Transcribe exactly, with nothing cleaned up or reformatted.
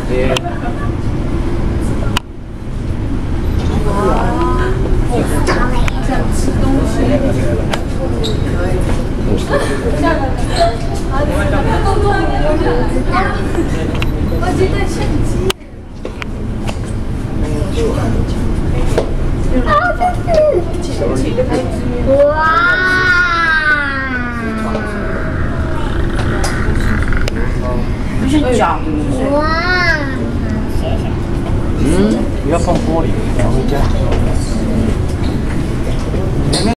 对。 想吃东西。我记得相机。哇！ 不是脚。 哇！ 嗯，不要放玻璃，然后加。